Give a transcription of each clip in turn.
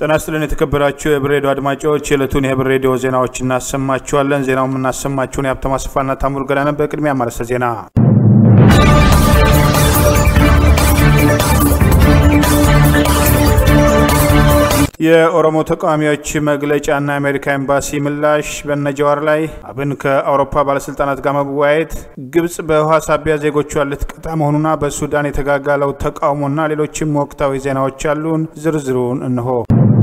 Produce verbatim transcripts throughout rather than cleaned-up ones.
ጤና ይስጥልን የተከበራችሁ የሂበር ሬዲዮ አድማጮች የዕለቱን የሂበር ሬዲዮ ዜናዎችን እናሰማችኋለን። ዜናውን እናሰማችሁን የሀብታሙ አስፋና ታምሩ ገላና በቅድሚያ ማርሰ ዜና የኦሮሞ ተቃዋሚዎች መግለጫና አሜሪካ ኤምባሲ ምላሽ በነጃዋር ላይ አብን ከአውሮፓ ባለስልጣናት ጋር መወያየት ግብጽ በውሃ ሳቢያ ዜጎቿን ልትቀጣ መሆኑና በሱዳን የተጋጋለው ተቃውሞና ሌሎችም ወቅታዊ ዜናዎች አሉን። ዝርዝሩን እንሆ።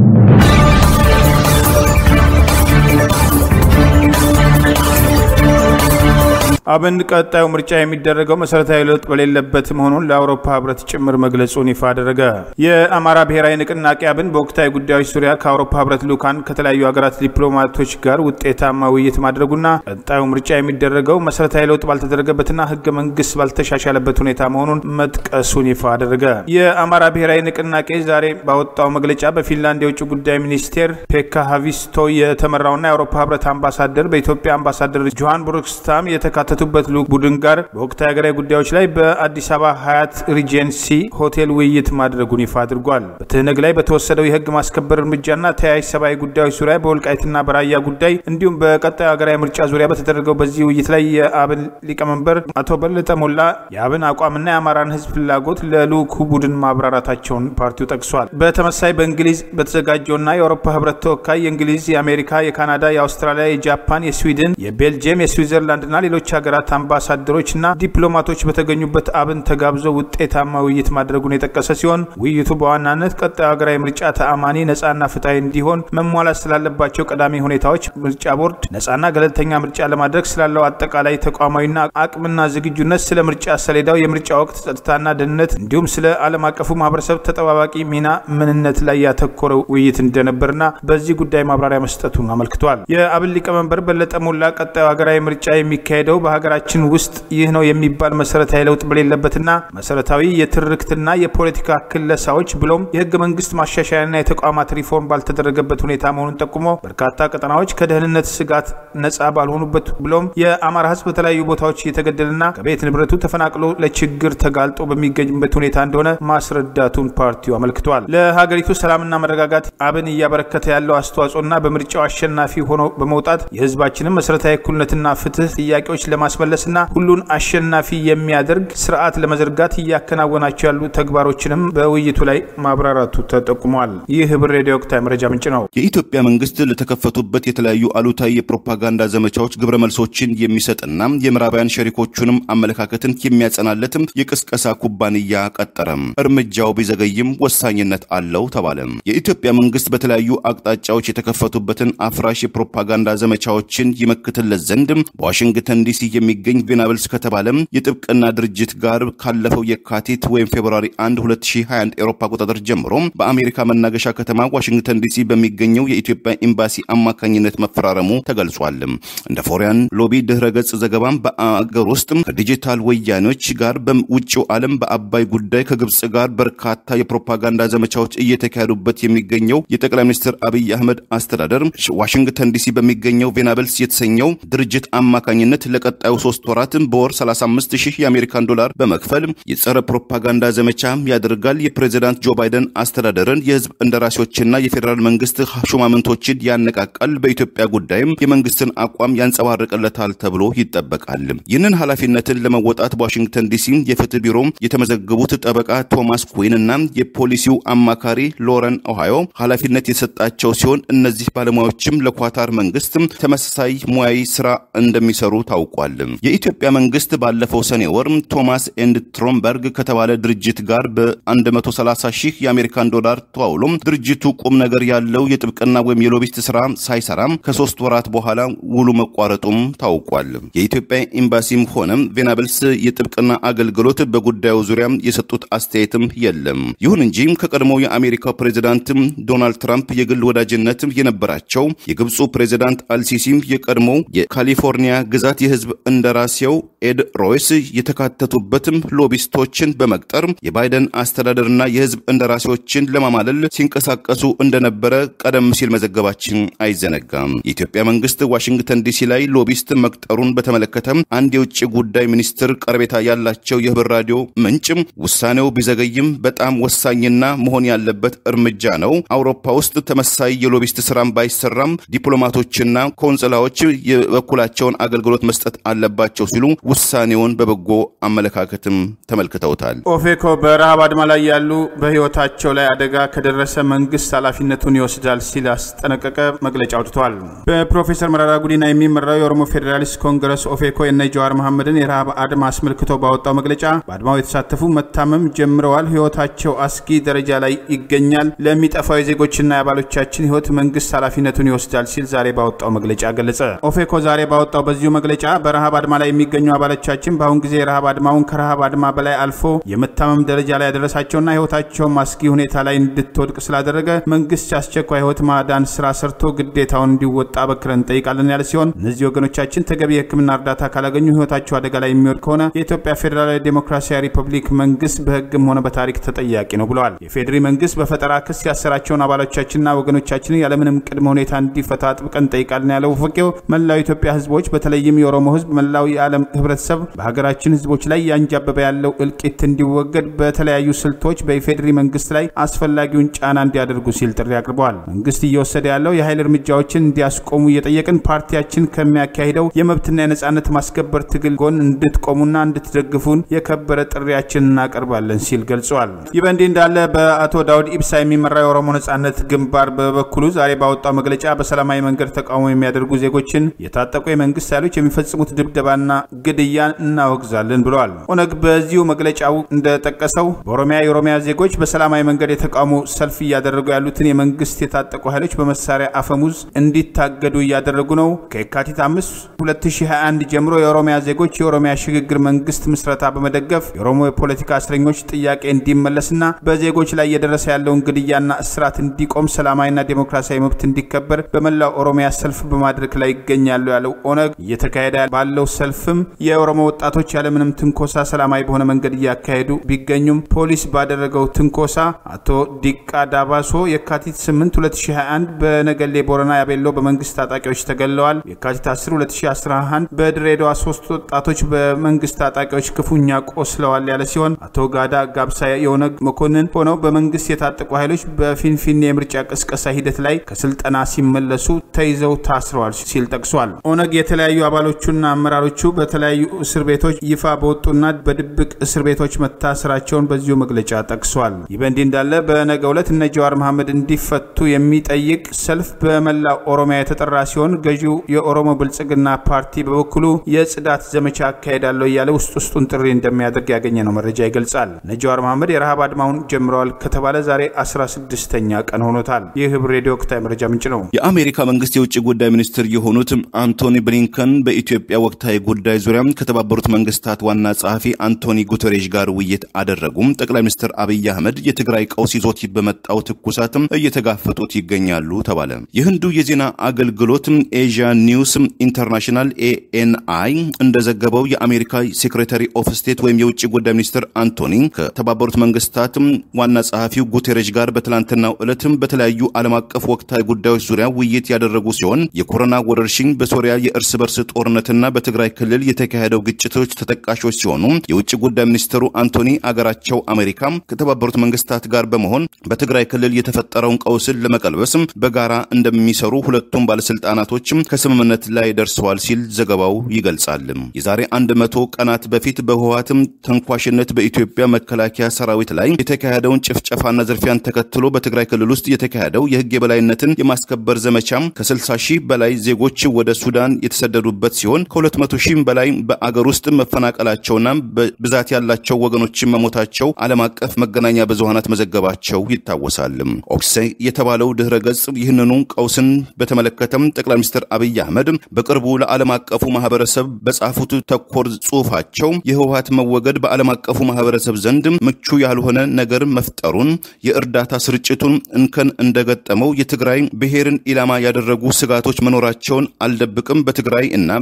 አብን ቀጣዩ ምርጫ የሚደረገው መሰረታዊ ለውጥ በሌለበት መሆኑን ለአውሮፓ ህብረት ጭምር መግለጹን ይፋ አደረገ። የአማራ ብሔራዊ ንቅናቄ አብን በወቅታዊ ጉዳዮች ዙሪያ ከአውሮፓ ህብረት ልኡካን ከተለያዩ ሀገራት ዲፕሎማቶች ጋር ውጤታማ ውይይት ማድረጉና ቀጣዩ ምርጫ የሚደረገው መሰረታዊ ለውጥ ባልተደረገበትና ህገ መንግስት ባልተሻሻለበት ሁኔታ መሆኑን መጥቀሱን ይፋ አደረገ። የአማራ ብሔራዊ ንቅናቄ ዛሬ ባወጣው መግለጫ በፊንላንድ የውጭ ጉዳይ ሚኒስቴር ፔካ ሃቪስቶ የተመራውና የአውሮፓ ህብረት አምባሳደር በኢትዮጵያ አምባሳደር ጆሃን ብሩክስታም የተካተቱ በት ቡድን ጋር በወቅታዊ ሀገራዊ ጉዳዮች ላይ በአዲስ አበባ ሀያት ሪጀንሲ ሆቴል ውይይት ማድረጉን ይፋ አድርጓል። በትህነግ ላይ በተወሰደው የህግ ማስከበር እርምጃና ተያያዥ ሰብአዊ ጉዳዮች ዙሪያ በወልቃይትና በራያ ጉዳይ እንዲሁም በቀጣዩ ሀገራዊ ምርጫ ዙሪያ በተደረገው በዚህ ውይይት ላይ የአብን ሊቀመንበር አቶ በለጠ ሞላ የአብን አቋምና የአማራን ህዝብ ፍላጎት ለልኡኩ ቡድን ማብራራታቸውን ፓርቲው ጠቅሷል። በተመሳሳይ በእንግሊዝ በተዘጋጀውና የአውሮፓ ህብረት ተወካይ የእንግሊዝ፣ የአሜሪካ፣ የካናዳ፣ የአውስትራሊያ፣ የጃፓን፣ የስዊድን፣ የቤልጂየም፣ የስዊዘርላንድና ሌሎች ሀገራት አምባሳደሮችና ዲፕሎማቶች በተገኙበት አብን ተጋብዘው ውጤታማ ውይይት ማድረጉን የጠቀሰ ሲሆን ውይይቱ በዋናነት ቀጣዩ ሀገራዊ ምርጫ ተአማኒ ነፃና ፍትሃዊ እንዲሆን መሟላት ስላለባቸው ቀዳሚ ሁኔታዎች፣ ምርጫ ቦርድ ነፃና ገለልተኛ ምርጫ ለማድረግ ስላለው አጠቃላይ ተቋማዊና አቅምና ዝግጁነት፣ ስለ ምርጫ ሰሌዳው፣ የምርጫ ወቅት ጸጥታና ደህንነት እንዲሁም ስለ ዓለም አቀፉ ማህበረሰብ ተጠባባቂ ሚና ምንነት ላይ ያተኮረ ውይይት እንደነበርና በዚህ ጉዳይ ማብራሪያ መስጠቱን አመልክቷል። የአብን ሊቀመንበር በለጠ ሞላ ቀጣዩ ሀገራዊ ምርጫ የሚካሄደው በሀገራችን ውስጥ ይህ ነው የሚባል መሰረታዊ ለውጥ በሌለበትና መሰረታዊ የትርክትና የፖለቲካ ክለሳዎች ብሎም የህገ መንግስት ማሻሻያና የተቋማት ሪፎርም ባልተደረገበት ሁኔታ መሆኑን ጠቁሞ በርካታ ቀጠናዎች ከደህንነት ስጋት ነፃ ባልሆኑበት ብሎም የአማራ ህዝብ በተለያዩ ቦታዎች እየተገደለና ከቤት ንብረቱ ተፈናቅሎ ለችግር ተጋልጦ በሚገኝበት ሁኔታ እንደሆነ ማስረዳቱን ፓርቲው አመልክቷል። ለሀገሪቱ ሰላምና መረጋጋት አብን እያበረከተ ያለው አስተዋጽኦና በምርጫው አሸናፊ ሆኖ በመውጣት የህዝባችንን መሰረታዊ እኩልነትና ፍትህ ጥያቄዎች ለማስመለስና ሁሉን አሸናፊ የሚያደርግ ስርዓት ለመዘርጋት ያከናወናቸው ያሉ ተግባሮችንም በውይይቱ ላይ ማብራራቱ ተጠቁሟል። ይህ ሂበር ሬዲዮ ወቅታዊ መረጃ ምንጭ ነው። የኢትዮጵያ መንግስት ለተከፈቱበት የተለያዩ አሉታዊ የፕሮፓጋንዳ ዘመቻዎች ግብረ መልሶችን የሚሰጥና የምዕራባውያን ሸሪኮቹንም አመለካከትን የሚያጸናለትም የቅስቀሳ ኩባንያ ቀጠረም። እርምጃው ቢዘገይም ወሳኝነት አለው ተባለ። የኢትዮጵያ መንግስት በተለያዩ አቅጣጫዎች የተከፈቱበትን አፍራሽ የፕሮፓጋንዳ ዘመቻዎችን ይመክትለት ዘንድ በዋሽንግተን ዲሲ የሚገኝ ቬናብልስ ከተባለም የጥብቅና ድርጅት ጋር ካለፈው የካቲት ወይም ፌብሩዋሪ አንድ ሁለት ሺህ ሃያ አንድ ኤሮፓ ቁጥጥር ጀምሮ በአሜሪካ መናገሻ ከተማ ዋሽንግተን ዲሲ በሚገኘው የኢትዮጵያ ኤምባሲ አማካኝነት መፈራረሙ ተገልጿል። እንደ ፎሪያን ሎቢ ድህረገጽ ዘገባም በአገር ውስጥ ከዲጂታል ወያኔዎች ጋር በውጭው ዓለም በአባይ ጉዳይ ከግብጽ ጋር በርካታ የፕሮፓጋንዳ ዘመቻዎች እየተካሄዱበት የሚገኘው የጠቅላይ ሚኒስትር አብይ አህመድ አስተዳደር ዋሽንግተን ዲሲ በሚገኘው ቬናብልስ የተሰኘው ድርጅት አማካኝነት ለቀጣዩ ሶስት ወራት በወር ሰላሳ አምስት ሺህ የአሜሪካን ዶላር በመክፈል የጸረ ፕሮፓጋንዳ ዘመቻ ያደርጋል። የፕሬዝዳንት ጆ ባይደን አስተዳደርን የህዝብ እንደራሴዎችና የፌደራል መንግስት ሹማምንቶችን ያነቃቃል። በኢትዮጵያ ጉዳይም የመንግስትን አቋም ያንጸባርቅለታል ተብሎ ይጠበቃል። ይህንን ኃላፊነትን ለመወጣት በዋሽንግተን ዲሲ የፍትህ ቢሮ የተመዘገቡት ጠበቃ ቶማስ ኩዊንና የፖሊሲው አማካሪ ሎረን ኦሃዮ ኃላፊነት የሰጣቸው ሲሆን እነዚህ ባለሙያዎችም ለኳታር መንግስት ተመሳሳይ ሙያዊ ስራ እንደሚሰሩ ታውቋል። የኢትዮጵያ መንግስት ባለፈው ሰኔ ወር ቶማስ ኤንድ ትሮምበርግ ከተባለ ድርጅት ጋር በ130 ሺህ የአሜሪካን ዶላር ተዋውሎ ድርጅቱ ቁም ነገር ያለው የጥብቅና ወይም የሎቢስት ስራ ሳይሰራም ከሶስት ወራት በኋላ ውሉ መቋረጡም ታውቋል። የኢትዮጵያ ኤምባሲም ሆነ ቬናብልስ የጥብቅና አገልግሎት በጉዳዩ ዙሪያ የሰጡት አስተያየትም የለም። ይሁን እንጂ ከቀድሞው የአሜሪካው ፕሬዝዳንት ዶናልድ ትራምፕ የግል ወዳጅነት የነበራቸው የግብፁ ፕሬዝዳንት አልሲሲም የቀድሞው የካሊፎርኒያ ግዛት የህዝብ እንደራሴው ኤድ ሮይስ የተካተቱበትም ሎቢስቶችን በመቅጠር የባይደን አስተዳደርና የህዝብ እንደራሴዎችን ለማማለል ሲንቀሳቀሱ እንደነበረ ቀደም ሲል መዘገባችን አይዘነጋም። የኢትዮጵያ መንግስት ዋሽንግተን ዲሲ ላይ ሎቢስት መቅጠሩን በተመለከተ አንድ የውጭ ጉዳይ ሚኒስትር ቀርቤታ ያላቸው የሂበር ራዲዮ ምንጭ ውሳኔው ቢዘገይም በጣም ወሳኝና መሆን ያለበት እርምጃ ነው። አውሮፓ ውስጥ ተመሳሳይ የሎቢስት ስራም ባይሰራም ዲፕሎማቶችና ኮንስላዎች የበኩላቸውን አገልግሎት መስጠት አለባቸው ሲሉ ውሳኔውን በበጎ አመለካከትም ተመልክተውታል። ኦፌኮ በረሃብ አድማ ላይ ያሉ በህይወታቸው ላይ አደጋ ከደረሰ መንግስት ኃላፊነቱን ይወስዳል ሲል አስጠነቀቀ መግለጫ አውጥቷል። በፕሮፌሰር መረራ ጉዲና የሚመራው የኦሮሞ ፌደራሊስት ኮንግረስ ኦፌኮ የነ ጀዋር መሐመድን የረሃብ አድማ አስመልክቶ ባወጣው መግለጫ በአድማው የተሳተፉ መታመም ጀምረዋል፣ ህይወታቸው አስጊ ደረጃ ላይ ይገኛል፣ ለሚጠፋው የዜጎችና የአባሎቻችን ህይወት መንግስት ኃላፊነቱን ይወስዳል ሲል ዛሬ ባወጣው መግለጫ ገለጸ። ኦፌኮ ዛሬ ባወጣው በዚሁ መግለጫ በረሃብ አድማ ላይ የሚገኙ አባሎቻችን በአሁን ጊዜ የረሃብ አድማውን ከረሃብ አድማ በላይ አልፎ የመታመም ደረጃ ላይ ያደረሳቸውና ህይወታቸው አስጊ ሁኔታ ላይ እንድትወድቅ ስላደረገ መንግስት አስቸኳይ ህይወት ማዳን ስራ ሰርቶ ግዴታውን እንዲወጣ በክረን ጠይቃለን ያለ ሲሆን እነዚህ ወገኖቻችን ተገቢ የህክምና እርዳታ ካላገኙ ህይወታቸው አደጋ ላይ የሚወድቅ ከሆነ የኢትዮጵያ ፌደራላዊ ዴሞክራሲያዊ ሪፐብሊክ መንግስት በህግም ሆነ በታሪክ ተጠያቂ ነው ብለዋል። የፌድሪ መንግስት በፈጠራ ክስ ያሰራቸውን አባሎቻችንና ወገኖቻችንን ያለምንም ቅድመ ሁኔታ እንዲፈታ አጥብቀን ጠይቃለን ያለው ኦፌኮ መላው ኢትዮጵያ ህዝቦች በተለይም የኦሮሞ ህዝብ መላው የዓለም ህብረተሰብ በሀገራችን ህዝቦች ላይ ያንጃበበ ያለው እልቂት እንዲወገድ በተለያዩ ስልቶች በፌድሪ መንግስት ላይ አስፈላጊውን ጫና እንዲያደርጉ ሲል ጥሪ አቅርበዋል። መንግስት እየወሰደ ያለው የኃይል እርምጃዎችን እንዲያስቆሙ እየጠየቅን ፓርቲያችን ከሚያካሂደው የመብትና የነጻነት ማስከበር ትግል ጎን እንድትቆሙና እንድትደግፉን የከበረ ጥሪያችንን እናቀርባለን ሲል ገልጿል። ይህ በእንዲህ እንዳለ በአቶ ዳውድ ኢብሳ የሚመራው የኦሮሞ ነጻነት ግንባር በበኩሉ ዛሬ ባወጣው መግለጫ በሰላማዊ መንገድ ተቃውሞ የሚያደርጉ ዜጎችን የታጠቁ የመንግስት ኃይሎች የሚፈጽሙት ድብደባና ግድያን እናወግዛለን ብለዋል። ኦነግ በዚሁ መግለጫው እንደጠቀሰው በኦሮሚያ የኦሮሚያ ዜጎች በሰላማዊ መንገድ የተቃውሞ ሰልፍ እያደረጉ ያሉትን የመንግስት የታጠቁ ኃይሎች በመሳሪያ አፈሙዝ እንዲታገዱ እያደረጉ ነው። ከየካቲት አምስት ሁለት ሺህ ሃያ አንድ ጀምሮ የኦሮሚያ ዜጎች የኦሮሚያ ሽግግር መንግስት ምስረታ በመደገፍ የኦሮሞ የፖለቲካ እስረኞች ጥያቄ እንዲመለስና በዜጎች ላይ እየደረሰ ያለውን ግድያና እስራት እንዲቆም ሰላማዊና ዴሞክራሲያዊ መብት እንዲከበር በመላው ኦሮሚያ ሰልፍ በማድረግ ላይ ይገኛሉ ያለው ኦነግ እየተካሄደ ባለው ሰልፍም የኦሮሞ ወጣቶች ያለምንም ትንኮሳ ሰላማዊ በሆነ መንገድ እያካሄዱ ቢገኙም ፖሊስ ባደረገው ትንኮሳ አቶ ዲቃ ዳባሶ የካቲት ስምንት ሁለት ሺህ ሃያ አንድ በነገሌ ቦረና ያቤሎ በመንግስት ታጣቂዎች ተገለዋል። የካቲት አስር ሁለት ሺህ አስራ አንድ በድሬዳዋ ሶስት ወጣቶች በመንግስት ታጣቂዎች ክፉኛ ቆስለዋል ያለ ሲሆን አቶ ጋዳ ጋብሳ የኦነግ መኮንን ሆነው በመንግስት የታጠቁ ኃይሎች በፊንፊኔ የምርጫ ቅስቀሳ ሂደት ላይ ከስልጠና ሲመለሱ ተይዘው ታስረዋል ሲል ጠቅሷል። ኦነግ የተለያዩ አባሎቹና አመራሮቹ በተለያዩ እስር ቤቶች ይፋ በወጡና በድብቅ እስር ቤቶች መታሰራቸውን በዚሁ መግለጫ ጠቅሷል። ይህ በእንዲህ እንዳለ በነገው ዕለት እነ ጀዋር መሐመድ እንዲፈቱ የሚጠይቅ ሰልፍ በመላው ኦሮሚያ የተጠራ ሲሆን ገዢው የኦሮሞ ብልጽግና ፓርቲ በበኩሉ የጽዳት ዘመቻ አካሄዳለሁ እያለ ውስጥ ውስጡን ጥሪ እንደሚያደርግ ያገኘነው መረጃ ይገልጻል። እነ ጀዋር መሐመድ የረሃብ አድማውን ጀምረዋል ከተባለ ዛሬ አስራ ስድስተኛ ቀን ሆኖታል። ይህ ሂበር ሬዲዮ ወቅታዊ መረጃ ምንጭ ነው። የአሜሪካ መንግስት የውጭ ጉዳይ ሚኒስትር የሆኑት አንቶኒ ብሊንከን በኢትዮጵያ ወቅታዊ ጉዳይ ዙሪያ ከተባበሩት መንግስታት ዋና ጸሐፊ አንቶኒ ጉተሬሽ ጋር ውይይት አደረጉም። ጠቅላይ ሚኒስትር አብይ አህመድ የትግራይ ቀውስ ይዞት በመጣው ትኩሳትም እየተጋፈጡት ይገኛሉ ተባለ። የህንዱ የዜና አገልግሎት ኤዥያ ኒውስ ኢንተርናሽናል ኤ ኤን አይ እንደዘገበው የአሜሪካ ሴክሬታሪ ኦፍ ስቴት ወይም የውጭ ጉዳይ ሚኒስትር አንቶኒ ከተባበሩት መንግስታት ዋና ጸሐፊው ጉተሬሽ ጋር በትላንትናው ዕለትም በተለያዩ ዓለም አቀፍ ወቅታዊ ጉዳዮች ዙሪያ ውይይት ያደረጉ ሲሆን የኮሮና ወረርሽኝ፣ በሶሪያ የእርስ በርስ ጦርነትና በትግራይ ክልል የተካሄደው ግጭቶች ተጠቃሾች ሲሆኑ የውጭ ጉዳይ ሚኒስትሩ አንቶኒ አገራቸው አሜሪካ ከተባበሩት መንግስታት ጋር በመሆን በትግራይ ክልል የተፈጠረውን ቀውስን ለመቀልበስ በጋራ እንደሚሰሩ ሁለቱም ባለስልጣናቶች ከስምምነት ላይ ደርሰዋል ሲል ዘገባው ይገልጻል። የዛሬ መቶ ቀናት በፊት በህወሓትም ተንኳሽነት በኢትዮጵያ መከላከያ ሰራዊት ላይ የተካሄደውን ጭፍጨፋና ዝርፊያን ተከትሎ በትግራይ ክልል ውስጥ የተካሄደው የህግ የበላይነትን የማስከበር ዘመቻ ከስልሳ ሺህ በላይ ዜጎች ወደ ሱዳን የተሰደዱበት ሲሆን ከሁለት መቶ ሺህ በላይ በአገር ውስጥ መፈናቀላቸውና በብዛት ያላቸው ወገኖች መሞታቸው ዓለም አቀፍ መገናኛ ብዙሃናት መዘገባቸው ይታወሳል። ኦክሴ የተባለው ድህረ ገጽ ይህንኑ ቀውስን በተመለከተም ጠቅላይ ሚኒስትር አብይ አህመድ በቅርቡ ለዓለም አቀፉ ማህበረሰብ በጻፉት ተኮር ጽሑፋቸው የህወሓት መወገድ በዓለም አቀፉ ማህበረሰብ ዘንድ ምቹ ያልሆነ ነገር መፍጠሩን፣ የእርዳታ ስርጭቱን እንከን እንደገጠመው፣ የትግራይ ብሔርን ኢላማ ያደረጉ ስጋቶች መኖራቸውን አልደብቅም፣ በትግራይ እና በተቀረው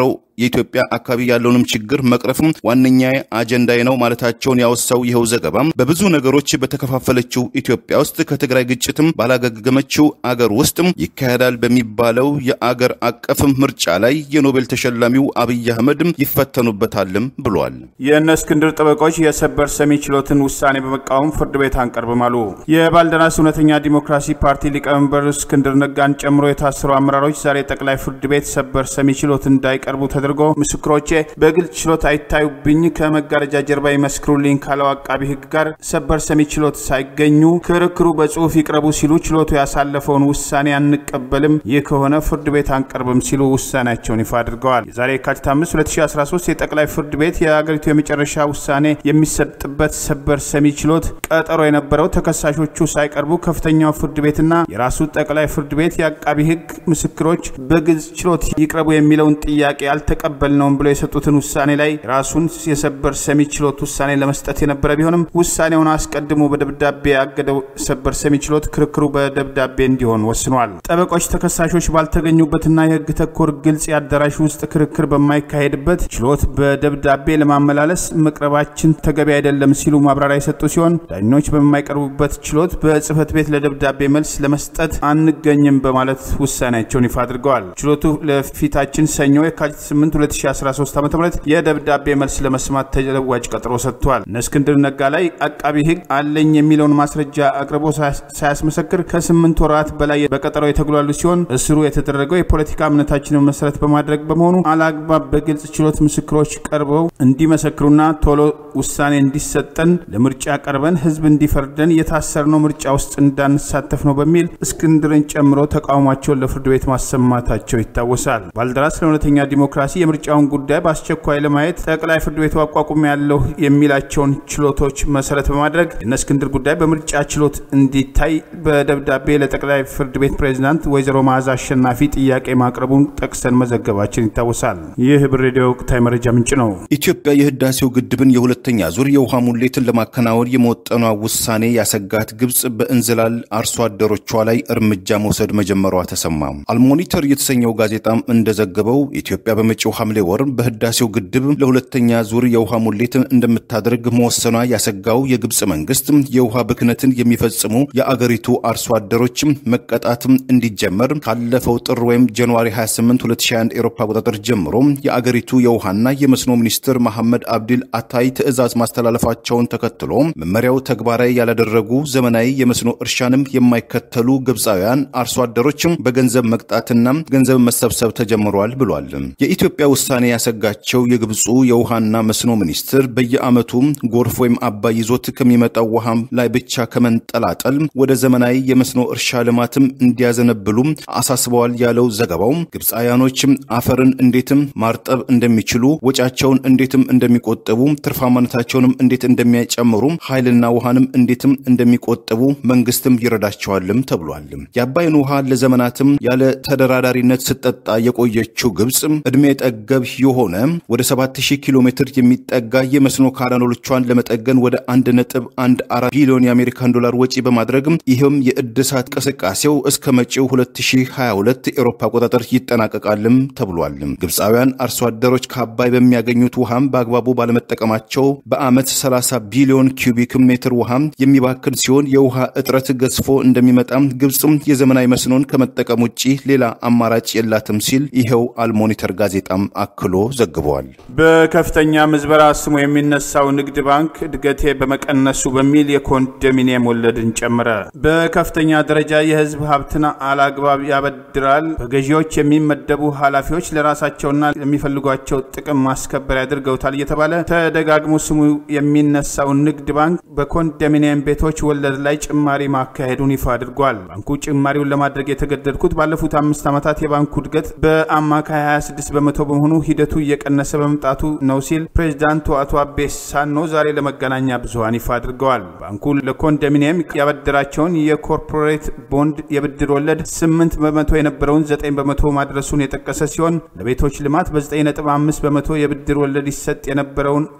በተቀረው የኢትዮጵያ አካባቢ ያለውንም ችግር መቅረፍም ዋነኛ አጀንዳዬ ነው ማለታቸውን ያወሳው ይኸው ዘገባ በብዙ ነገሮች በተከፋፈለችው ኢትዮጵያ ውስጥ ከትግራይ ግጭትም ባላገገመችው አገር ውስጥ ይካሄዳል በሚባለው የአገር አቀፍ ምርጫ ላይ የኖቤል ተሸላሚው አብይ አህመድ ይፈተኑበታልም ብሏል። የእነ እስክንድር ጠበቆች የሰበር ሰሚ ችሎትን ውሳኔ በመቃወም ፍርድ ቤት አንቀርብም አሉ። የባልደራስ እውነተኛ ዲሞክራሲ ፓርቲ ሊቀመንበር እስክንድር ነጋን ጨምሮ የታሰሩ አመራሮች ዛሬ ጠቅላይ ፍርድ ቤት ሰበር ሰሚ ችሎት እንዳይቀርቡ ተደርጎ ምስክሮቼ በግልጽ ችሎት አይታዩብኝ ከመጋረጃ ጀርባ ይመስክሩልኝ ካለው አቃቢ ሕግ ጋር ሰበር ሰሚ ችሎት ሳይገኙ ክርክሩ በጽሁፍ ይቅረቡ ሲሉ ችሎቱ ያሳለፈውን ውሳኔ አንቀበልም፣ ይህ ከሆነ ፍርድ ቤት አንቀርብም ሲሉ ውሳኔያቸውን ይፋ አድርገዋል። ዛሬ የካቲት አምስት ሁለት ሺህ አስራ ሶስት የጠቅላይ ፍርድ ቤት የአገሪቱ የመጨረሻ ውሳኔ የሚሰጥበት ሰበር ሰሚ ችሎት ቀጠሮ የነበረው ተከሳሾቹ ሳይቀርቡ ከፍተኛው ፍርድ ቤትና የራሱ ጠቅላይ ፍርድ ቤት የአቃቢ ሕግ ምስክሮች በግልጽ ችሎት ይቅረቡ የሚለውን ጥያቄ አልተቀበልነውም ብለው የሰጡትን ውሳኔ ላይ ራሱን የሰበር ሰሚ ችሎት ውሳኔ ለመስጠት የነበረ ቢሆንም ውሳኔውን አስቀድሞ በደብዳቤ ያገደው ሰበር ሰሚ ችሎት ክርክሩ በደብዳቤ እንዲሆን ወስኗል። ጠበቆች ተከሳሾች ባልተገኙበትና የህግ ተኮር ግልጽ ያዳራሽ ውስጥ ክርክር በማይካሄድበት ችሎት በደብዳቤ ለማመላለስ መቅረባችን ተገቢ አይደለም ሲሉ ማብራሪያ የሰጡ ሲሆን ዳኞች በማይቀርቡበት ችሎት በጽህፈት ቤት ለደብዳቤ መልስ ለመስጠት አንገኝም በማለት ውሳኔያቸውን ይፋ አድርገዋል። ችሎቱ ለፊታችን ሰኞ የካቲት ስምንት ሁለት ሺህ አስራ ሶስት ዓ.ም የደብዳቤ መልስ ለመስማት ተለዋጭ ቀጠሮ ሰጥቷል። እስክንድር ነጋ ላይ አቃቢ ህግ አለኝ የሚለውን ማስረጃ አቅርቦ ሳያስመሰክር ከስምንት ወራት በላይ በቀጠሮ የተጉላሉ ሲሆን እስሩ የተደረገው የፖለቲካ እምነታችንን መሰረት በማድረግ በመሆኑ አላግባብ በግልጽ ችሎት ምስክሮች ቀርበው እንዲመሰክሩና ቶሎ ውሳኔ እንዲሰጠን ለምርጫ ቀርበን ህዝብ እንዲፈርደን የታሰርነው ምርጫ ውስጥ እንዳንሳተፍ ነው በሚል እስክንድርን ጨምሮ ተቃውሟቸውን ለፍርድ ቤት ማሰማታቸው ይታወሳል። ባልደራስ ለእውነተኛ ዲሞክራሲ የምርጫውን ጉዳይ በአስቸኳይ ለማየት ጠቅላይ ፍርድ ቤቱ አቋቁሞ ያለው የሚላቸውን ችሎቶች መሰረት በማድረግ የእነ እስክንድር ጉዳይ በምርጫ ችሎት እንዲታይ በደብዳቤ ለጠቅላይ ፍርድ ቤት ፕሬዝዳንት ወይዘሮ መዓዛ አሸናፊ ጥያቄ ማቅረቡን ጠቅሰን መዘገባችን ይታወሳል። ይህ ሂበር ሬዲዮ ወቅታዊ መረጃ ምንጭ ነው። ኢትዮጵያ የህዳሴው ግድብን የሁለተኛ ዙር የውሃ ሙሌትን ለማከናወን የመወጠኗ ውሳኔ ያሰጋት ግብጽ በእንዝላል አርሶ አደሮቿ ላይ እርምጃ መውሰድ መጀመሯ ተሰማ። አልሞኒተር የተሰኘው ጋዜጣም እንደዘገበው ኢትዮጵያ በመጪው ሐምሌ ወር በህዳሴው ግድብ ለሁለተኛ ዙር የውሃ ሙሌትን እንደምታደርግ መወሰኗ ያሰጋው የግብጽ መንግስት የውሃ ብክነትን የሚፈጽሙ የአገሪቱ አርሶ አደሮች መቀጣት እንዲጀመር ካለፈው ጥር ወይም ጃንዋሪ ሃያ ስምንት ሁለት ሺህ አንድ ኤሮፓ ቁጥጥር ጀምሮ የአገሪቱ የውሃና የመስኖ ሚኒስትር መሐመድ አብዲል አታይ ትዕዛዝ ማስተላለፋቸውን ተከትሎ መመሪያው ተግባራዊ ያላደረጉ ዘመናዊ የመስኖ እርሻንም የማይከተሉ ግብጻውያን አርሶ አደሮች በገንዘብ መቅጣትና ገንዘብ መሰብሰብ ተጀምሯል ብሏል። የኢትዮጵያ ውሳኔ ያሰጋቸው የግብጹ የውሃና መስኖ ሚኒስትር በየአመቱ ጎርፍ ወይም አባይ ይዞት ከሚመጣው ውሃ ላይ ብቻ ከመንጠላጠል ወደ ዘመናዊ የመስኖ እርሻ ልማትም እንዲያዘነብሉ አሳስበዋል ያለው ዘገባው ግብጻውያኖች አፈርን እንዴትም ማርጠብ እንደሚችሉ ወጫቸውን እንዴትም እንደሚቆጥቡ ትርፋማነታቸውንም እንዴት እንደሚያጨምሩ ኃይልና ውሃንም እንዴትም እንደሚቆጥቡ መንግስትም ይረዳቸዋልም ተብሏል። የአባይን ውሃ ለዘመናትም ያለ ተደራዳሪነት ስትጠጣ የቆየችው ግብጽ እድሜ ጠገብ የሆነ ወደ ሰባት ሺህ ኪሎ ሜትር የሚጠጋ የመስኖ ካናሎቿን ለመጠገን ወደ አንድ ነጥብ አንድ አራት ቢሊዮን የአሜሪካን ዶላር ወጪ በማድረግ ይህም የእድሳት እንቅስቃሴው እስከ መጪው ሁለት ሺህ ሃያ ሁለት ኤሮፓ ቁጥጥር ይጠናቀቃልም ተብሏል። ግብጻውያን አርሶ አደሮች ከአባይ በሚያገኙት ውሃም በአግባቡ ባለመጠቀማቸው በአመት ሰላሳ ቢሊዮን ኪዩቢክ ሜትር ውሃ የሚባክን ሲሆን የውሃ እጥረት ገዝፎ እንደሚመጣም ግብጽም የዘመናዊ መስኖን ከመጠቀም ውጪ ሌላ አማራጭ የላትም ሲል ይሄው አልሞኒተር ጋዜጣም አክሎ ዘግቧል። በከፍተኛ ምዝበራ ስሙ የሚነሳው ንግድ ባንክ እድገቴ በመቀነሱ በሚል የኮንዶሚኒየም ወለድን ጨመረ። በከፍተኛ ደረጃ የህዝብ ሀብትና አላግባብ ያበድራል። በገዢዎች የሚመደቡ ኃላፊዎች ለራሳቸውና ለሚፈልጓቸው ጥቅም ማስከበር ያድርገውታል እየተባለ ተደጋግሞ ስሙ የሚነሳው ንግድ ባንክ በኮንዶሚኒየም ቤቶች ወለድ ላይ ጭማሪ ማካሄዱን ይፋ አድርጓል። ባንኩ ጭማሪውን ለማድረግ የተገደድኩት ባለፉት አምስት ዓመታት የባንኩ እድገት በአማካይ ሃያ ስድስት በመቶ በመሆኑ ሂደቱ እየቀነሰ በመምጣቱ ነው ሲል ፕሬዝዳንቱ አቶ አቤስ ሳኖ ዛሬ ለመገናኛ ብዙሃን ይፋ አድርገዋል። ባንኩ ለኮንዶሚኒየም ያበደራቸውን የኮርፖሬት ቦንድ የብድር ወለድ ስምንት በመቶ የነበረውን ዘጠኝ በመቶ ማድረሱን የጠቀሰ ሲሆን ለቤቶች ልማት በዘጠኝ ነጥብ አምስት በመቶ የብድር ወለድ ይሰጥ የነበረውን በማስተካከል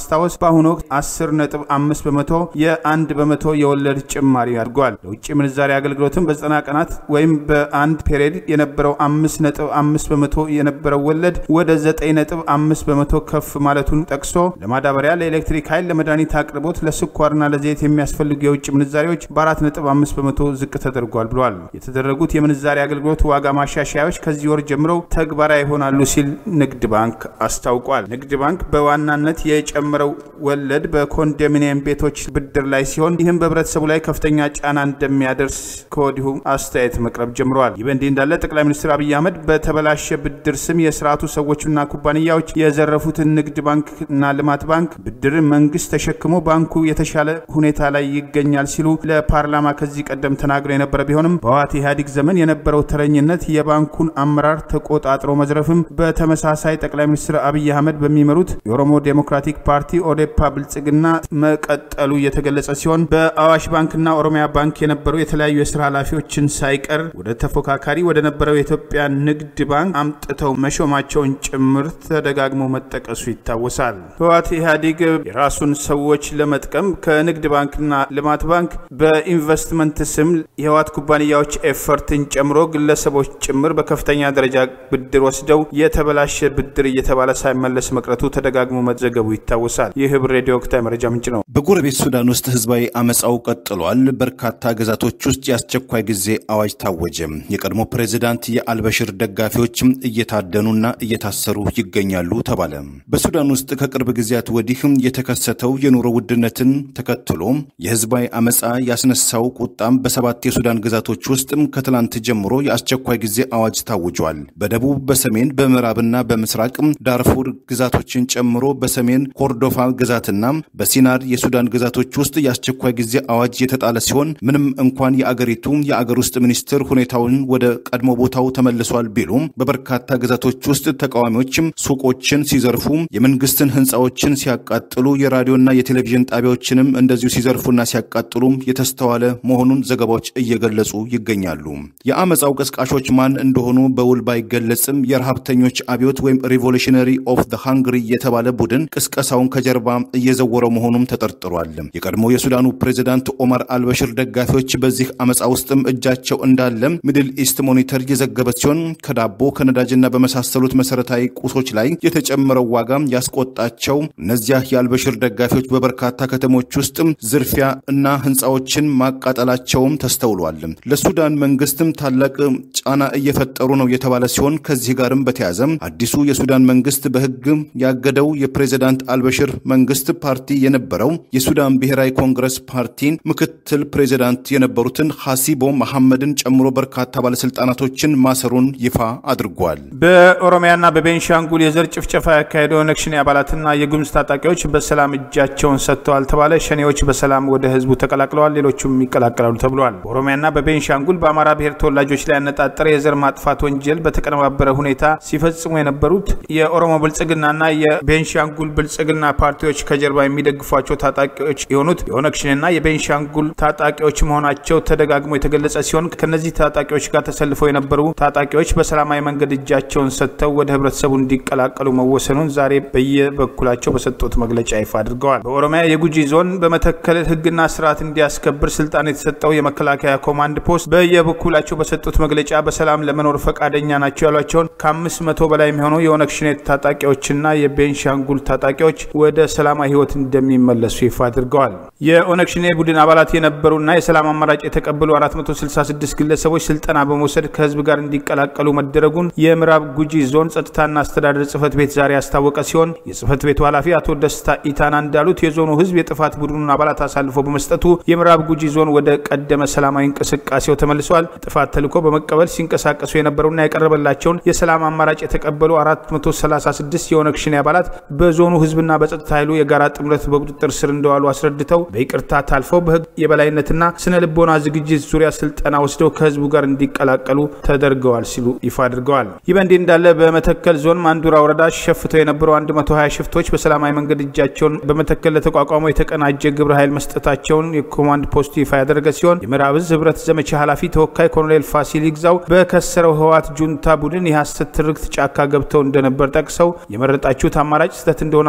በማስታወስ በአሁኑ ወቅት አስር ነጥብ አምስት በመቶ የአንድ በመቶ የወለድ ጭማሪ አድርጓል። ለውጭ ምንዛሪ አገልግሎትም በዘጠና ቀናት ወይም በአንድ ፔሪድ የነበረው አምስት ነጥብ አምስት በመቶ የነበረው ወለድ ወደ ዘጠኝ ነጥብ አምስት በመቶ ከፍ ማለቱን ጠቅሶ ለማዳበሪያ፣ ለኤሌክትሪክ ኃይል፣ ለመድኃኒት አቅርቦት፣ ለስኳርና ለዘይት የሚያስፈልጉ የውጭ ምንዛሪዎች በአራት ነጥብ አምስት በመቶ ዝቅ ተደርጓል ብሏል። የተደረጉት የምንዛሪ አገልግሎት ዋጋ ማሻሻያዎች ከዚህ ወር ጀምሮ ተግባራዊ ይሆናሉ ሲል ንግድ ባንክ አስታውቋል። ንግድ ባንክ በዋናነት የጨመረው ወለድ በኮንዶሚኒየም ቤቶች ብድር ላይ ሲሆን ይህም በህብረተሰቡ ላይ ከፍተኛ ጫና እንደሚያደርስ ከወዲሁ አስተያየት መቅረብ ጀምሯል። ይህ በእንዲህ እንዳለ ጠቅላይ ሚኒስትር አብይ አህመድ በተበላሸ ብድር ስም የስርዓቱ ሰዎችና ኩባንያዎች የዘረፉትን ንግድ ባንክና ልማት ባንክ ብድር መንግስት ተሸክሞ ባንኩ የተሻለ ሁኔታ ላይ ይገኛል ሲሉ ለፓርላማ ከዚህ ቀደም ተናግረው የነበረ ቢሆንም በህወሓት ኢህአዴግ ዘመን የነበረው ተረኝነት የባንኩን አመራር ተቆጣጥሮ መዝረፍም በተመሳሳይ ጠቅላይ ሚኒስትር አብይ አህመድ በሚመሩት የኦሮሞ ዴሞክራቲክ ፓርቲ ኦዴፓ ብልጽግና መቀጠሉ የተገለጸ ሲሆን በአዋሽ ባንክና ኦሮሚያ ባንክ የነበሩ የተለያዩ የስራ ኃላፊዎችን ሳይቀር ወደ ተፎካካሪ ወደ ነበረው የኢትዮጵያ ንግድ ባንክ አምጥተው መሾማቸውን ጭምር ተደጋግሞ መጠቀሱ ይታወሳል። ህወሓት ኢህአዴግ የራሱን ሰዎች ለመጥቀም ከንግድ ባንክና ልማት ባንክ በኢንቨስትመንት ስም የህወሓት ኩባንያዎች ኤፈርትን ጨምሮ ግለሰቦች ጭምር በከፍተኛ ደረጃ ብድር ወስደው የተበላሸ ብድር እየተባለ ሳይመለስ መቅረቱ ተደጋግሞ መዘገቡ ይታወሳል። ይህ ሂበር ሬዲዮ ወቅታዊ መረጃ ምንጭ ነው። በጎረቤት ሱዳን ውስጥ ህዝባዊ አመጻው ቀጥሏል። በርካታ ግዛቶች ውስጥ የአስቸኳይ ጊዜ አዋጅ ታወጀ። የቀድሞ ፕሬዝዳንት የአልበሽር ደጋፊዎች እየታደኑና እየታሰሩ ይገኛሉ ተባለ። በሱዳን ውስጥ ከቅርብ ጊዜያት ወዲህ የተከሰተው የኑሮ ውድነትን ተከትሎ የህዝባዊ አመጻ ያስነሳው ቁጣም በሰባት የሱዳን ግዛቶች ውስጥ ከትላንት ጀምሮ የአስቸኳይ ጊዜ አዋጅ ታውጇል። በደቡብ፣ በሰሜን፣ በምዕራብና በምስራቅ ዳርፉር ግዛቶችን ጨምሮ በሰሜን ኮርዶፋ ግዛትና በሲናር የሱዳን ግዛቶች ውስጥ የአስቸኳይ ጊዜ አዋጅ የተጣለ ሲሆን ምንም እንኳን የአገሪቱ የአገር ውስጥ ሚኒስትር ሁኔታውን ወደ ቀድሞ ቦታው ተመልሷል ቢሉም በበርካታ ግዛቶች ውስጥ ተቃዋሚዎች ሱቆችን ሲዘርፉ፣ የመንግስትን ህንጻዎችን ሲያቃጥሉ፣ የራዲዮና የቴሌቪዥን ጣቢያዎችንም እንደዚሁ ሲዘርፉና ሲያቃጥሉ የተስተዋለ መሆኑን ዘገባዎች እየገለጹ ይገኛሉ። የአመጻው ቀስቃሾች ማን እንደሆኑ በውል ባይገለጽም የረሃብተኞች አብዮት ወይም ሪቮሉሽነሪ ኦፍ ዘ ሃንግሪ የተባለ ቡድን ቅስቀሳውን ከጀርባ እየዘወረው መሆኑም ተጠርጥሯል። የቀድሞ የሱዳኑ ፕሬዝዳንት ኦማር አልበሽር ደጋፊዎች በዚህ አመጻ ውስጥም እጃቸው እንዳለ ሚድል ኢስት ሞኒተር የዘገበ ሲሆን ከዳቦ ከነዳጅና በመሳሰሉት መሰረታዊ ቁሶች ላይ የተጨመረው ዋጋ ያስቆጣቸው እነዚያ የአልበሽር ደጋፊዎች በበርካታ ከተሞች ውስጥ ዝርፊያ እና ህንጻዎችን ማቃጠላቸውም ተስተውሏል። ለሱዳን መንግስትም ታላቅ ጫና እየፈጠሩ ነው የተባለ ሲሆን ከዚህ ጋርም በተያያዘ አዲሱ የሱዳን መንግስት በህግ ያገደው የፕሬዝዳንት አልበሽር መንግስት ፓርቲ የነበረው የሱዳን ብሔራዊ ኮንግረስ ፓርቲን ምክትል ፕሬዝዳንት የነበሩትን ሐሲቦ መሐመድን ጨምሮ በርካታ ባለስልጣናቶችን ማሰሩን ይፋ አድርጓል። በኦሮሚያና በቤንሻንጉል የዘር ጭፍጨፋ ያካሄደው ነክሽኔ አባላትና የጉምዝ ታጣቂዎች በሰላም እጃቸውን ሰጥተዋል ተባለ። ሸኔዎች በሰላም ወደ ህዝቡ ተቀላቅለዋል፣ ሌሎችም ይቀላቀላሉ ተብሏል። በኦሮሚያና በቤንሻንጉል በአማራ ብሔር ተወላጆች ላይ ያነጣጠረ የዘር ማጥፋት ወንጀል በተቀነባበረ ሁኔታ ሲፈጽሙ የነበሩት የኦሮሞ ብልጽግናና የቤንሻንጉል ብልጽግና ፓርቲዎች ከጀርባ የሚደግፏቸው ታጣቂዎች የሆኑት የኦነክሽንና የቤንሻንጉል ታጣቂዎች መሆናቸው ተደጋግሞ የተገለጸ ሲሆን ከነዚህ ታጣቂዎች ጋር ተሰልፈው የነበሩ ታጣቂዎች በሰላማዊ መንገድ እጃቸውን ሰጥተው ወደ ህብረተሰቡ እንዲቀላቀሉ መወሰኑን ዛሬ በየበኩላቸው በሰጡት መግለጫ ይፋ አድርገዋል። በኦሮሚያ የጉጂ ዞን በመተከል ህግና ስርዓት እንዲያስከብር ስልጣን የተሰጠው የመከላከያ ኮማንድ ፖስት በየበኩላቸው በሰጡት መግለጫ በሰላም ለመኖር ፈቃደኛ ናቸው ያሏቸውን ከአምስት መቶ በላይ የሚሆኑ የኦነክሽን ታጣቂዎችና የቤንሻንጉል ታጣቂዎች ወደ ሰላማዊ ህይወት እንደሚመለሱ ይፋ አድርገዋል። የኦነክሽን ቡድን አባላት የነበሩና የሰላም አማራጭ የተቀበሉ አራት መቶ ስልሳ ስድስት ግለሰቦች ስልጣና በመውሰድ ከህዝብ ጋር እንዲቀላቀሉ መደረጉን የምዕራብ ጉጂ ዞን ጸጥታና አስተዳደር ጽህፈት ቤት ዛሬ ያስታወቀ ሲሆን የጽህፈት ቤቱ ኃላፊ አቶ ደስታ ኢታና እንዳሉት የዞኑ ህዝብ የጥፋት ቡድኑን አባላት አሳልፎ በመስጠቱ የምዕራብ ጉጂ ዞን ወደ ቀደመ ሰላማዊ እንቅስቃሴው ተመልሷል። ጥፋት ተልኮ በመቀበል ሲንቀሳቀሱ የነበሩና የቀረበላቸውን የሰላም አማራጭ የተቀበሉ አራት መቶ ሰላሳ ስድስት የኦነክሽን አባላት በዞኑ ህዝብና በጸጥታ ኃይሉ የጋራ ጥምረት በቁጥጥር ስር እንደዋሉ አስረድተው በይቅርታ ታልፈው በህግ የበላይነትና ስነ ልቦና ዝግጅት ዙሪያ ስልጠና ወስደው ከህዝቡ ጋር እንዲቀላቀሉ ተደርገዋል ሲሉ ይፋ አድርገዋል። ይህ በእንዲህ እንዳለ በመተከል ዞን ማንዱራ ወረዳ ሸፍተው የነበሩ አንድ መቶ ሀያ ሽፍቶች በሰላማዊ መንገድ እጃቸውን በመተከል ለተቋቋመው የተቀናጀ ግብረ ኃይል መስጠታቸውን የኮማንድ ፖስቱ ይፋ ያደረገ ሲሆን የምዕራብ ዕዝ ህብረት ዘመቻ ኃላፊ ተወካይ ኮሎኔል ፋሲል ይግዛው በከሰረው ህወሓት ጁንታ ቡድን የሐሰት ትርክት ጫካ ገብተው እንደነበር ጠቅሰው የመረጣችሁት አማራጭ ስህተት እንደሆነ አውቃችሁ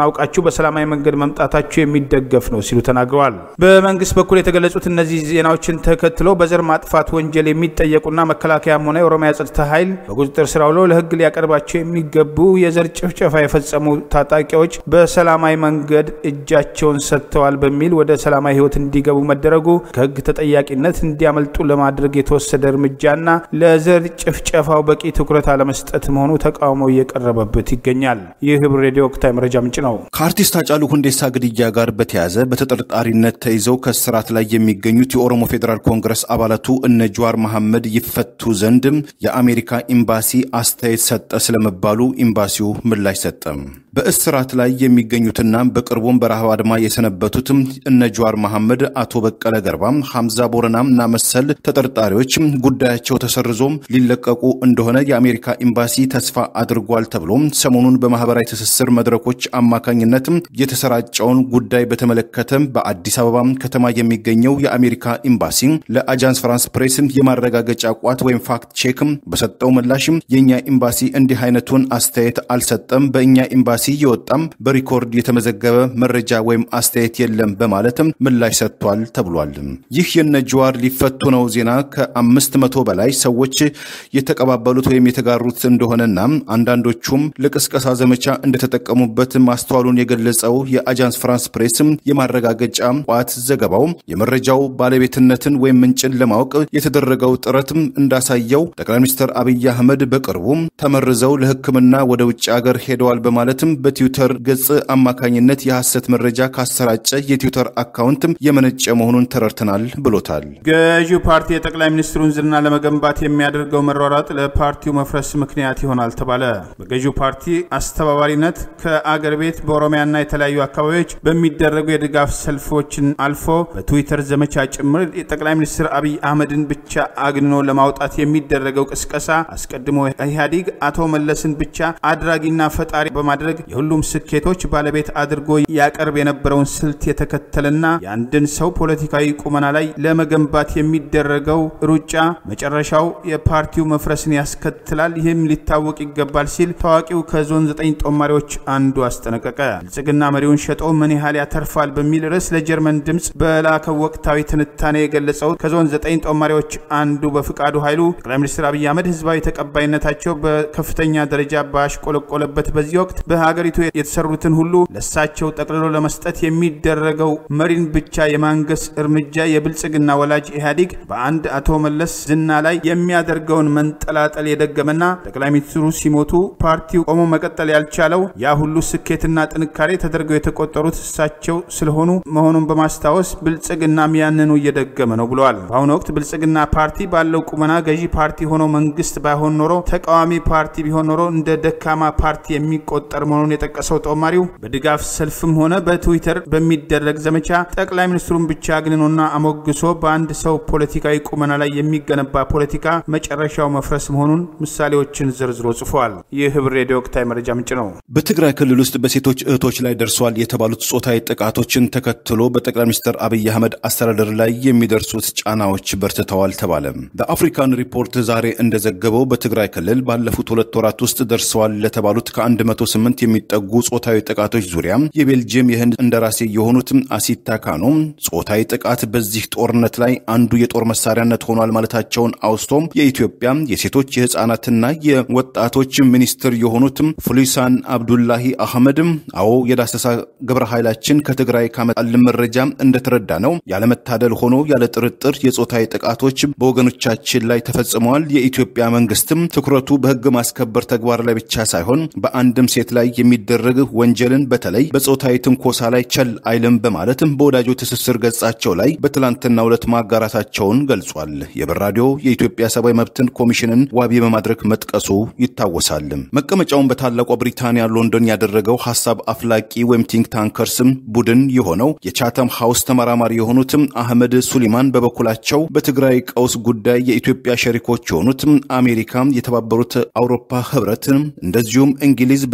በሰላማዊ መንገድ መምጣታቸው የሚደገፍ ነው ሲሉ ተናግረዋል። በመንግስት በኩል የተገለጹት እነዚህ ዜናዎችን ተከትሎ በዘር ማጥፋት ወንጀል የሚጠየቁና መከላከያም ሆነ የኦሮሚያ ጸጥታ ኃይል በቁጥጥር ስር አውሎ ለህግ ሊያቀርባቸው የሚገቡ የዘር ጭፍጨፋ የፈጸሙ ታጣቂዎች በሰላማዊ መንገድ እጃቸውን ሰጥተዋል በሚል ወደ ሰላማዊ ህይወት እንዲገቡ መደረጉ ከህግ ተጠያቂነት እንዲያመልጡ ለማድረግ የተወሰደ እርምጃና ለዘር ጭፍጨፋው በቂ ትኩረት አለመስጠት መሆኑ ተቃውሞ እየቀረበበት ይገኛል። ይህ ህብር ሬዲዮ ወቅታዊ መረጃ ምንጭ ነው። ከአርቲስት ሃጫሉ ሁንዴሳ ግድያ ጋር በተያያዘ በተጠርጣሪነት ተይዘው ከስራት ላይ የሚገኙት የኦሮሞ ፌደራል ኮንግረስ አባላቱ እነ ጀዋር መሐመድ ይፈቱ ዘንድ የአሜሪካ ኤምባሲ አስተያየት ሰጠ ስለመባሉ ኤምባሲው ምላሽ ሰጠ። በእስራት ላይ የሚገኙትና በቅርቡም በረሃብ አድማ የሰነበቱት እነ ጀዋር መሐመድ፣ አቶ በቀለ ገርባ፣ ሐምዛ ቦረናና መሰል ተጠርጣሪዎች ጉዳያቸው ተሰርዞ ሊለቀቁ እንደሆነ የአሜሪካ ኤምባሲ ተስፋ አድርጓል ተብሎ ሰሞኑን በማህበራዊ ትስስር መድረኮች አማካኝነት የተሰራጨውን ጉዳይ በተመለከተ በአዲስ አበባ ከተማ የሚገኘው የአሜሪካ ኤምባሲ ለአጃንስ ፍራንስ ፕሬስ የማረጋገጫ ቋት ወይም ፋክት ቼክ በሰጠው ምላሽ የኛ ኤምባሲ እንዲህ አይነቱን አስተያየት አልሰጠም፣ በእኛ ኤምባሲ የወጣም በሪኮርድ የተመዘገበ መረጃ ወይም አስተያየት የለም በማለት ምላሽ ሰጥቷል ተብሏል። ይህ የነጀዋር ሊፈቱ ነው ዜና ከአምስት መቶ በላይ ሰዎች የተቀባበሉት ወይም የተጋሩት እንደሆነና አንዳንዶቹም ለቅስቀሳ ዘመቻ እንደተጠቀሙበት ማስተዋሉን የገለጸው የአጃንስ ፍራንስ ፕሬስ የማረጋገጫ ቋት ዘገባው የመረጃው ባለቤትነትን ወይም ምንጭን ለማወቅ የተደረገው ጥረት እንዳሳየው ጠቅላይ ሚኒስትር አብይ አህመድ በቅርቡ ተመርዘው ለሕክምና ወደ ውጭ ሀገር ሄደዋል በማለት በትዊተር ገጽ አማካኝነት የሐሰት መረጃ ካሰራጨ የትዊተር አካውንት የመነጨ መሆኑን ተረድተናል ብሎታል። ገዢው ፓርቲ የጠቅላይ ሚኒስትሩን ዝና ለመገንባት የሚያደርገው መሯሯጥ ለፓርቲው መፍረስ ምክንያት ይሆናል ተባለ። በገዢው ፓርቲ አስተባባሪነት ከአገር ቤት በኦሮሚያና የተለያዩ አካባቢዎች በሚደረጉ የድጋፍ ሰልፎችን አልፎ በትዊተር ዘመቻ ጭምር የጠቅላይ ሚኒስትር አብይ አህመድን ብቻ አግንኖ ለማውጣት የሚደረገው ቅስቀሳ አስቀድሞ ኢህአዴግ አቶ መለስን ብቻ አድራጊና ፈጣሪ በማድረግ የሁሉም ስኬቶች ባለቤት አድርጎ ያቀርብ የነበረውን ስልት የተከተለና የአንድን ሰው ፖለቲካዊ ቁመና ላይ ለመገንባት የሚደረገው ሩጫ መጨረሻው የፓርቲው መፍረስን ያስከትላል። ይህም ሊታወቅ ይገባል ሲል ታዋቂው ከዞን ዘጠኝ ጦማሪዎች አንዱ አስጠነቀቀ። ብልጽግና መሪውን ሸጦ ምን ያህል ያተርፋል በሚል ርዕስ ለጀርመን ድምጽ በላከው ወቅታዊ ትንታኔ የገለጸው ከዞን ዘጠኝ ጦማሪዎች አንዱ በፍቃዱ ኃይሉ ጠቅላይ ሚኒስትር አብይ አህመድ ህዝባዊ ተቀባይነታቸው በከፍተኛ ደረጃ ባሽቆለቆለበት በዚህ ወቅት በሀገሪቱ የተሰሩትን ሁሉ ለሳቸው ጠቅልሎ ለመስጠት የሚደረገው መሪን ብቻ የማንገስ እርምጃ የብልጽግና ወላጅ ኢህአዴግ በአንድ አቶ መለስ ዝና ላይ የሚያደርገውን መንጠላጠል የደገመና ጠቅላይ ሚኒስትሩ ሲሞቱ ፓርቲው ቆሞ መቀጠል ያልቻለው ያ ሁሉ ስኬትና ጥንካሬ ተደርገው የተቆጠሩት እሳቸው ስለሆኑ መሆኑን በማስታወስ ብልጽግና ያንኑ እየደገመ ነው ብለዋል። በአሁኑ ወቅት ብልጽግና ፓርቲ ባለው ቁመና ገዢ ፓርቲ ሆኖ መንግስት ባይሆን ኖሮ ተቃዋሚ ፓርቲ ቢሆን ኖሮ እንደ ደካማ ፓርቲ የሚቆጠር መሆኑን የጠቀሰው ጦማሪው በድጋፍ ሰልፍም ሆነ በትዊተር በሚደረግ ዘመቻ ጠቅላይ ሚኒስትሩን ብቻ አግንኖና አሞግሶ በአንድ ሰው ፖለቲካዊ ቁመና ላይ የሚገነባ ፖለቲካ መጨረሻው መፍረስ መሆኑን ምሳሌዎችን ዘርዝሮ ጽፏል። ይህ ህብር ሬዲዮ ወቅታዊ መረጃ ምንጭ ነው። በትግራይ ክልል ውስጥ በሴቶች እህቶች ላይ ደርሷል የተባሉት ጾታዊ ጥቃቶችን ተከትሎ በጠቅላይ ሚኒስትር አብይ አህመድ አስተዳደር ላይ የሚደርሱት ጫናዎች በርትተዋል ተባለ። በአፍሪካን ሪፖርት ዛሬ እንደዘገበው በትግራይ ክልል ባለፉት ሁለት ወራት ውስጥ ደርሰዋል ለተባሉት ከአንድ መቶ ስምንት የሚጠጉ ጾታዊ ጥቃቶች ዙሪያ የቤልጂየም የህንድ እንደራሴ የሆኑት አሲታ ካኖ ጾታዊ ጥቃት በዚህ ጦርነት ላይ አንዱ የጦር መሳሪያነት ሆኗል ማለታቸውን አውስቶም የኢትዮጵያ የሴቶች የህፃናትና የወጣቶች ሚኒስትር የሆኑት ፍሊሳን አብዱላሂ አህመድ አዎ የዳሰሳ ግብረ ኃይላችን ከትግራይ ካመጣልን መረጃ እንደተረዳ ነው ያለመታደል ሆኖ ያለ ጥርጥር የጾታዊ ጥቃቶች በወገኖቻችን ላይ ተፈጽመዋል። የኢትዮጵያ መንግስትም ትኩረቱ በህግ ማስከበር ተግባር ላይ ብቻ ሳይሆን በአንድም ሴት ላይ የሚደረግ ወንጀልን በተለይ በጾታዊ ትንኮሳ ላይ ቸል አይልም በማለት በወዳጆ ትስስር ገጻቸው ላይ በትላንትናው ዕለት ማጋራታቸውን ገልጿል። የዕለታዊ ራዲዮ የኢትዮጵያ ሰብአዊ መብትን ኮሚሽንን ዋቢ በማድረግ መጥቀሱ ይታወሳል። መቀመጫውን በታላቋ ብሪታንያ ሎንዶን ያደረገው ሐሳብ አፍላቂ ወይም ቲንክ ታንከርስ ቡድን የሆነው የቻተም ሃውስ ተመራማሪ የሆኑት አህመድ ሱሊማን በበኩላቸው በትግራይ ቀውስ ጉዳይ የኢትዮጵያ ሸሪኮች የሆኑት አሜሪካ፣ የተባበሩት አውሮፓ ህብረት እንደዚሁም እንግሊዝ በጠቅላይ ሚኒስትር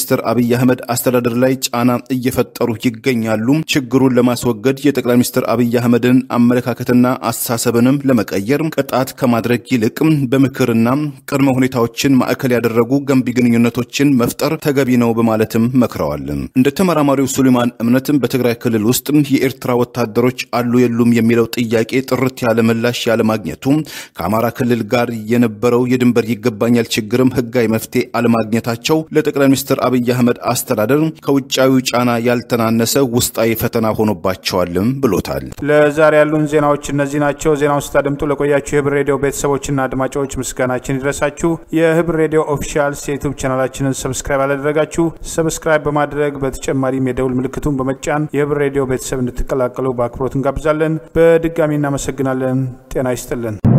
ሚኒስትር አብይ አህመድ አስተዳደር ላይ ጫና እየፈጠሩ ይገኛሉ። ችግሩን ለማስወገድ የጠቅላይ ሚኒስትር አብይ አህመድን አመለካከትና አስተሳሰብንም ለመቀየር ቅጣት ከማድረግ ይልቅ በምክርና ቅድመ ሁኔታዎችን ማዕከል ያደረጉ ገንቢ ግንኙነቶችን መፍጠር ተገቢ ነው በማለትም መክረዋል። እንደ ተመራማሪው ሱሌማን እምነትም በትግራይ ክልል ውስጥ የኤርትራ ወታደሮች አሉ የሉም የሚለው ጥያቄ ጥርት ያለ ምላሽ ያለ ማግኘቱ ከአማራ ክልል ጋር የነበረው የድንበር ይገባኛል ችግርም ህጋዊ መፍትሄ አለማግኘታቸው ለጠቅላይ ሚኒስትር አብይ አህመድ አስተዳደር ከውጫዊ ጫና ያልተናነሰ ውስጣዊ ፈተና ሆኖባቸዋልም ብሎታል። ለዛሬ ያሉን ዜናዎች እነዚህ ናቸው። ዜናውን ስታደምጡ ለቆያችሁ የህብር ሬዲዮ ቤተሰቦችና አድማጮች ምስጋናችን ይድረሳችሁ። የህብር ሬዲዮ ኦፊሻል ዩቲዩብ ቻናላችንን ሰብስክራይብ አላደረጋችሁ ሰብስክራይብ በማድረግ በተጨማሪም የደውል ምልክቱን በመጫን የህብር ሬዲዮ ቤተሰብ እንድትቀላቀሉ በአክብሮት እንጋብዛለን። በድጋሚ እናመሰግናለን። ጤና ይስጥልን።